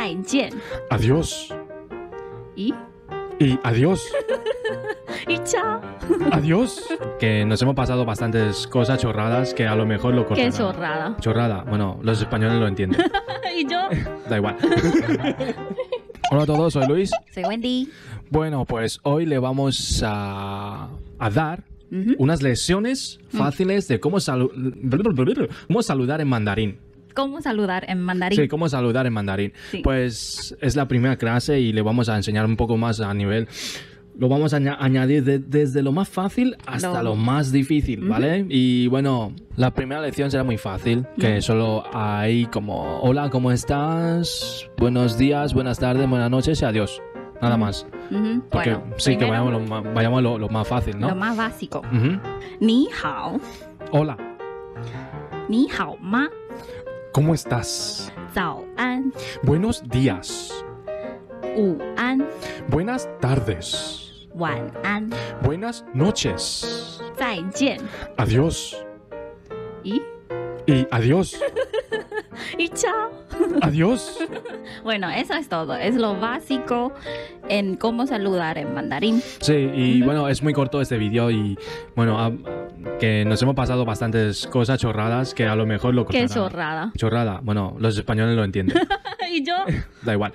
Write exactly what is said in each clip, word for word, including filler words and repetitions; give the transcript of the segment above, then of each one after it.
再见 Adiós. y, Y adiós. y chao. Adiós. Que nos hemos pasado bastantes cosas chorradas que a lo mejor lo Qué cortarán. chorrada. Chorrada. Bueno, los españoles lo entienden. Y yo Da igual. Hola a todos, soy Luis. soy Wendy. Bueno, pues hoy le vamos a, a dar Ujú. unas lecciones fáciles de cómo, salu- cómo saludar en mandarín. ¿Cómo saludar en mandarín? Sí, cómo saludar en mandarín. Sí. Pues es la primera clase y le vamos a enseñar un poco más a nivel... Lo vamos a aña- añadir de- desde lo más fácil hasta Lo- lo más difícil, ¿vale? Y bueno, la primera lección será muy fácil, que solo hay como, hola, ¿cómo estás? Buenos días, buenas tardes, buenas noches y adiós. Nada más. Ujú. Porque Bueno, sí, que primero, vayamos lo, ma- vayamos lo, lo más fácil, ¿no? lo más básico. Ujú. 你好 Hola, 你好吗 ¿cómo estás? 早安 Buenos días. 午安 Buenas tardes. 晚安 Buenas noches. 再见 Adiós. y, Y adiós. y chao. Adiós. Bueno, eso es todo. Es lo básico en cómo saludar en mandarín. Sí, y bueno, es muy corto este vídeo y bueno, a- que nos hemos pasado bastantes cosas chorradas que a lo mejor lo Qué cortarán. chorrada. Chorrada. Bueno, los españoles lo entienden. Y yo Da igual.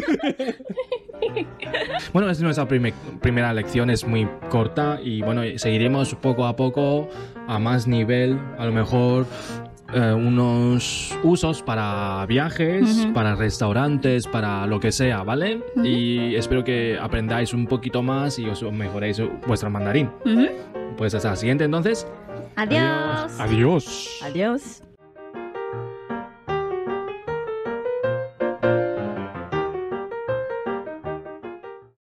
Bueno, es nuestra prime- primera lección, es muy corta y bueno, seguiremos poco a poco a más nivel, a lo mejor eh, unos usos para viajes, Ujú. para restaurantes, para lo que sea, ¿vale? Ujú. Y espero que aprendáis un poquito más y os mejoréis vuestro mandarín. Ujú. Pues hasta la siguiente entonces. Adiós. Adiós. Adiós.